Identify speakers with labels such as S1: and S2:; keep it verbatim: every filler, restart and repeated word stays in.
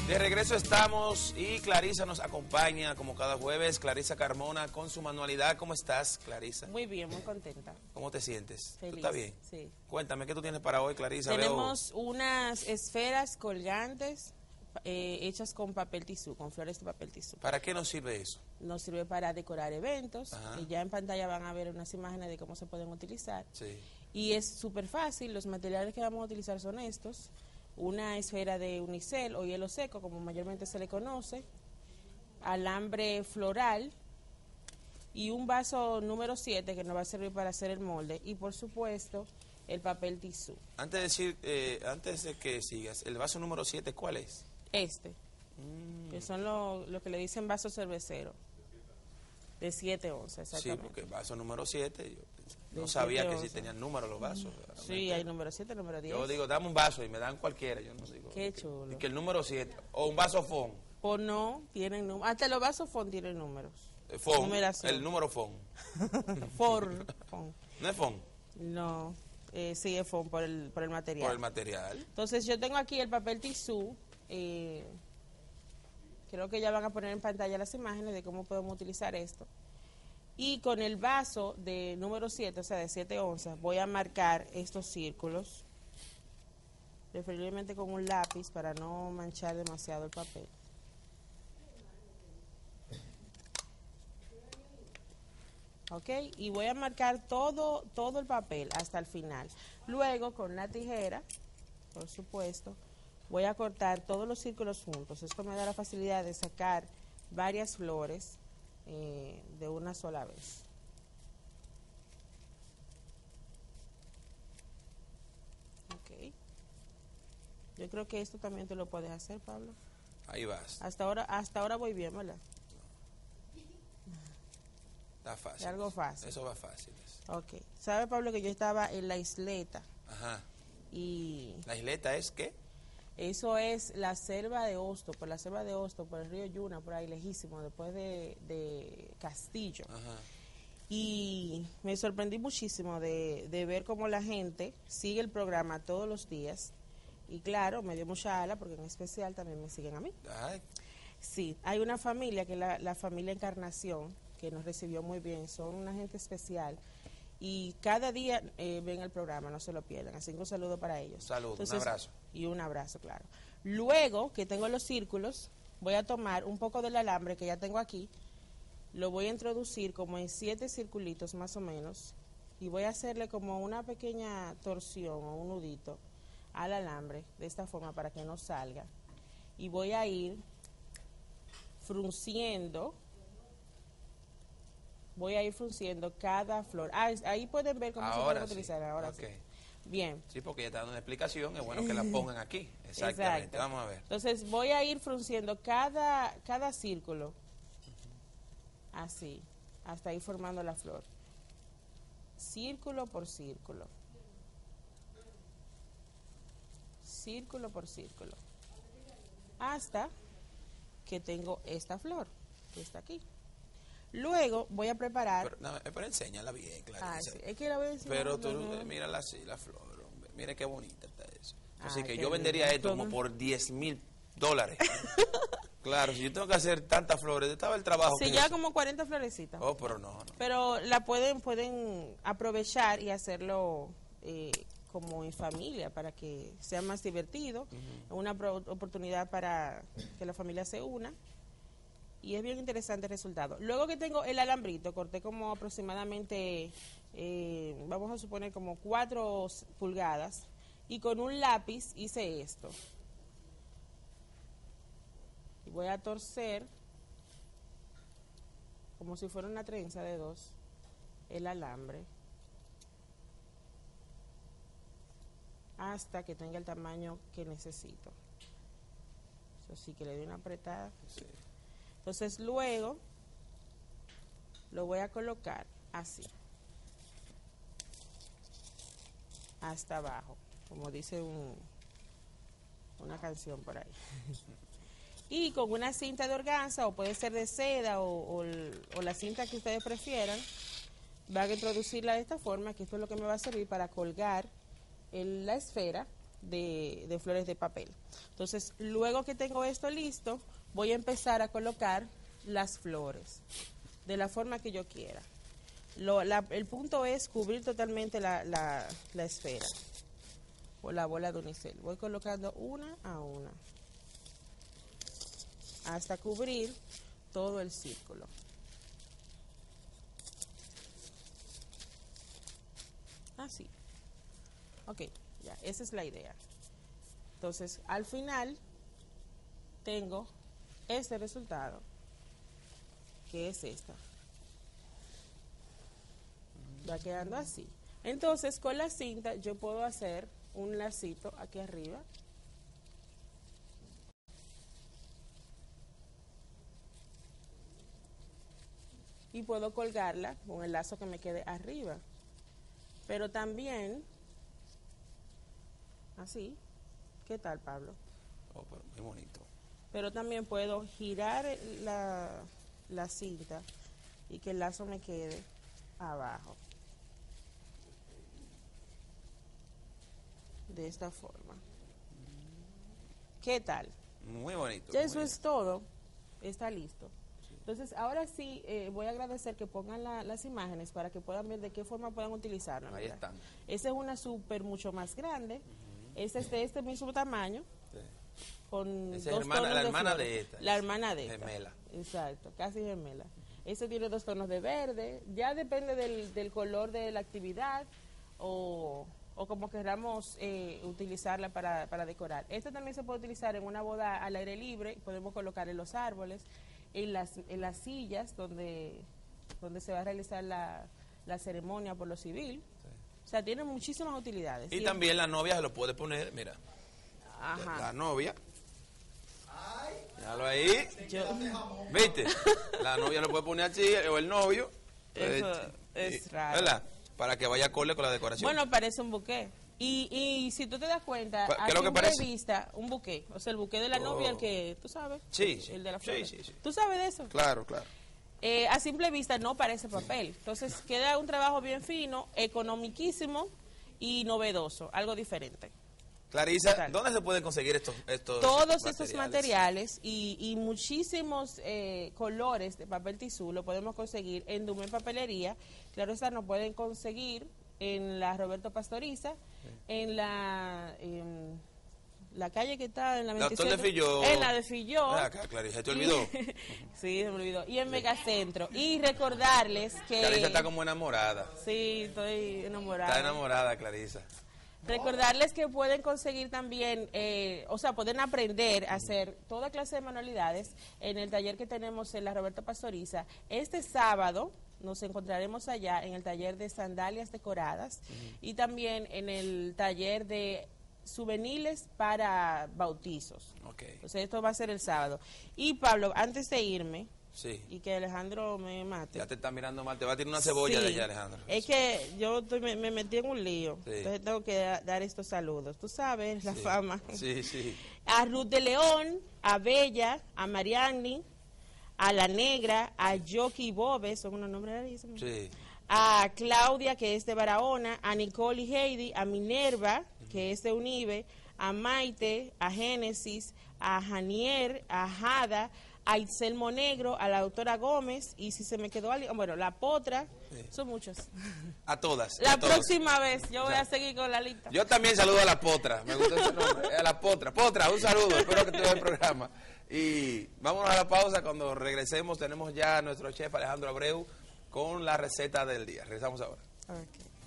S1: De regreso estamos y Clarisa nos acompaña como cada jueves. Clarisa Carmona con su manualidad. ¿Cómo estás, Clarisa?
S2: Muy bien, muy contenta.
S1: ¿Cómo te sientes?
S2: Feliz.
S1: ¿Tú estás bien?
S2: Sí.
S1: Cuéntame, ¿qué tú tienes para hoy, Clarisa?
S2: Tenemos
S1: Veo...
S2: unas esferas colgantes eh, hechas con papel tisú, con flores de papel tisú.
S1: ¿Para qué nos sirve eso?
S2: Nos sirve para decorar eventos.
S1: Ajá.
S2: Y ya en pantalla van a ver unas imágenes de cómo se pueden utilizar.
S1: Sí.
S2: Y es súper fácil. Los materiales que vamos a utilizar son estos. Una esfera de unicel o hielo seco, como mayormente se le conoce, alambre floral y un vaso número siete que nos va a servir para hacer el molde y, por supuesto, el papel tisú.
S1: Antes de, decir, eh, antes de que sigas, ¿el vaso número siete cuál es?
S2: Este,
S1: Mm.
S2: que son lo, lo que le dicen vaso cervecero, de siete onzas,
S1: Sí,
S2: exactamente.
S1: porque el vaso número siete, yo no
S2: De
S1: sabía
S2: siete
S1: que sí
S2: onzas.
S1: tenían número los vasos.
S2: Sí, hay número siete, número diez.
S1: Yo digo, dame un vaso y me dan cualquiera, yo no digo.
S2: Qué
S1: que-
S2: chulo.
S1: Y que el número siete, o un vaso fon.
S2: O no, tienen números. Hasta los vasos fon tienen números.
S1: Eh, Fon,
S2: Numeración.
S1: el número fon.
S2: For, fon.
S1: ¿No es fon?
S2: No, eh, sí es fon por el, por el material.
S1: Por el material.
S2: Entonces yo tengo aquí el papel tisú. Eh, creo que ya van a poner en pantalla las imágenes de cómo podemos utilizar esto. Y con el vaso de número siete, o sea, de siete onzas, voy a marcar estos círculos, preferiblemente con un lápiz para no manchar demasiado el papel. Ok, y voy a marcar todo, todo el papel hasta el final. Luego, con la tijera, por supuesto, voy a cortar todos los círculos juntos. Esto me da la facilidad de sacar varias flores eh, de una sola vez. Ok. Yo creo que esto también tú lo puedes hacer, Pablo.
S1: Ahí vas.
S2: Hasta ahora, hasta ahora voy bien, ¿verdad?
S1: Está fácil.
S2: Es algo fácil.
S1: Eso va fácil.
S2: Ok. ¿Sabe, Pablo, que yo estaba en la isleta?
S1: Ajá.
S2: Y
S1: ¿La isleta es qué?
S2: eso es la selva de Hosto, por la selva de Hosto, por el río Yuna, por ahí lejísimo, después de, de Castillo.
S1: Ajá.
S2: Y me sorprendí muchísimo de, de ver cómo la gente sigue el programa todos los días. Y claro, me dio mucha ala porque en especial también me siguen a mí.
S1: Ay,
S2: Sí, hay una familia que es la, la familia Encarnación, que nos recibió muy bien, son una gente especial. Y cada día eh, ven el programa, no se lo pierdan. Así que un saludo para ellos.
S1: Salud, un abrazo.
S2: Y un abrazo, claro. Luego que tengo los círculos, voy a tomar un poco del alambre que ya tengo aquí, lo voy a introducir como en siete circulitos más o menos, y voy a hacerle como una pequeña torsión o un nudito al alambre, de esta forma para que no salga. Y voy a ir frunciendo, voy a ir frunciendo cada flor. Ah, ahí pueden ver cómo se
S1: ahora
S2: puede
S1: sí.
S2: utilizar, ahora
S1: Ok.
S2: sí. Bien.
S1: Sí, porque ya está dando una explicación, es bueno que la pongan aquí. Exactamente,
S2: Exacto.
S1: vamos a ver.
S2: Entonces voy a ir frunciendo cada, cada círculo, así, hasta ir formando la flor. Círculo por círculo. Círculo por círculo. Hasta que tengo esta flor, que está aquí. Luego voy a preparar...
S1: Pero, no, pero enséñala bien, Clarisa.
S2: Ah, sí, es que la voy a enseñar,
S1: Pero tú,
S2: no, no.
S1: eh, mírala así, la flor, hombre. Mira qué bonita está eso. Así
S2: Ay,
S1: que
S2: qué
S1: yo vendería
S2: lindo.
S1: esto como
S2: ¿Cómo?
S1: por diez mil dólares. Claro, si yo tengo que hacer tantas flores, estaba el trabajo.
S2: Se
S1: que
S2: lleva
S1: eso.
S2: como cuarenta florecitas.
S1: Oh, pero no, no.
S2: Pero la pueden pueden aprovechar y hacerlo eh, como en familia para que sea más divertido. Uh-huh. Una pro- oportunidad para que la familia se una. Y es bien interesante el resultado. Luego que tengo el alambrito, corté como aproximadamente, eh, vamos a suponer como cuatro pulgadas. Y con un lápiz hice esto. Y voy a torcer, como si fuera una trenza de dos, el alambre. Hasta que tenga el tamaño que necesito. Eso sí, que le doy una apretada.
S1: Sí.
S2: Entonces luego lo voy a colocar así, hasta abajo, como dice un, una canción por ahí. Y con una cinta de organza, o puede ser de seda, o, o, o la cinta que ustedes prefieran, van a introducirla de esta forma, que esto es lo que me va a servir para colgar el, la esfera de, de flores de papel. Entonces, luego que tengo esto listo, voy a empezar a colocar las flores de la forma que yo quiera. Lo, la, el punto es cubrir totalmente la, la, la esfera o la bola de unicel. Voy colocando una a una hasta cubrir todo el círculo. Así. Ok, ya, esa es la idea. Entonces, al final tengo este resultado, que es esta. Va quedando así. Entonces, con la cinta yo puedo hacer un lacito aquí arriba. Y puedo colgarla con el lazo que me quede arriba. Pero también, así, ¿qué tal, Pablo?
S1: Oh, pero muy bonito.
S2: Pero también puedo girar la, la cinta y que el lazo me quede abajo. De esta forma. ¿Qué tal?
S1: Muy bonito.
S2: Ya eso
S1: muy
S2: es
S1: bien.
S2: todo. Está listo. Entonces, ahora sí, eh, voy a agradecer que pongan la, las imágenes para que puedan ver de qué forma pueden utilizarla.
S1: Ahí
S2: ¿verdad?
S1: están.
S2: Esa es una súper mucho más grande. Uh-huh. Esta es de este mismo tamaño. Sí. Con
S1: Esa
S2: dos
S1: es hermana,
S2: tonos
S1: la
S2: de
S1: hermana
S2: flores.
S1: de esta.
S2: La hermana de esta.
S1: Gemela.
S2: Exacto, casi gemela. Ese tiene dos tonos de verde. Ya depende del, del color de la actividad o, o como queramos eh, utilizarla para, para decorar. Esta también se puede utilizar en una boda al aire libre. Podemos colocar en los árboles, en las, en las sillas donde, donde se va a realizar la, la ceremonia por lo civil. Sí. O sea, tiene muchísimas utilidades.
S1: Y, y también la novia se lo puede poner, mira. Ajá. La novia. Déjalo ahí. Yo. ¿Viste? La novia lo puede poner así, o el novio.
S2: Eso
S1: eh,
S2: es raro.
S1: ¿Verdad? Para que vaya acorde con la decoración.
S2: Bueno, parece un buqué. Y, y si tú te das cuenta,
S1: ¿qué es lo que parece?
S2: Vista, un buqué. O sea, el buqué de la novia, oh. el que, tú sabes.
S1: Sí, sí.
S2: El de la flor.
S1: Sí, sí, sí.
S2: ¿Tú sabes de eso?
S1: Claro, claro.
S2: Eh, a simple vista no parece papel. Entonces, queda un trabajo bien fino, economiquísimo y novedoso, algo diferente.
S1: Clarisa, Total. ¿Dónde se pueden conseguir estos, estos
S2: Todos
S1: materiales?
S2: estos materiales y, y muchísimos eh, colores de papel tisú lo podemos conseguir en Dumen Papelería. Claro está, nos pueden conseguir en la Roberto Pastoriza, sí. en la en la calle que está en la veintisiete,
S1: de Filló.
S2: En la de Filló.
S1: Ah, acá, Clarisa, ¿te olvidó?
S2: Sí, se me olvidó. Y en sí. Megacentro. Y recordarles que...
S1: Clarisa está como enamorada.
S2: Sí, estoy enamorada.
S1: Está enamorada, Clarisa.
S2: Recordarles que pueden conseguir también, eh, o sea, pueden aprender a hacer toda clase de manualidades en el taller que tenemos en la Roberta Pastoriza. Este sábado nos encontraremos allá en el taller de sandalias decoradas uh-huh. y también en el taller de souvenirs para bautizos.
S1: Okay.
S2: Entonces esto va a ser el sábado. Y Pablo, antes de irme...
S1: Sí.
S2: Y que Alejandro me mate.
S1: Ya te está mirando mal, te va a tirar una cebolla
S2: sí.
S1: de allá, Alejandro.
S2: Es que yo estoy, me, me metí en un lío,
S1: sí.
S2: entonces tengo que da, dar estos saludos. Tú sabes, la
S1: sí.
S2: fama.
S1: Sí, sí.
S2: A Ruth de León, a Bella, a Mariani, a La Negra, a Yoki Bobe, son unos nombres rarísimos.
S1: Sí.
S2: A Claudia, que es de Barahona, a Nicole y Heidi, a Minerva, uh-huh. que es de Unive, a Maite, a Génesis, a Janier, a Jada, a Itzel Monegro, a la doctora Gómez, y si se me quedó alguien, bueno, la Potra, sí. son muchos.
S1: A todas.
S2: La
S1: a
S2: próxima
S1: todos.
S2: vez yo voy o sea, a seguir con la lista.
S1: Yo también saludo a la Potra, me gustó ese nombre, a la Potra. Potra, un saludo, espero que te vea el programa. Y vámonos a la pausa, cuando regresemos tenemos ya a nuestro chef Alejandro Abreu con la receta del día. Regresamos ahora.
S2: Okay.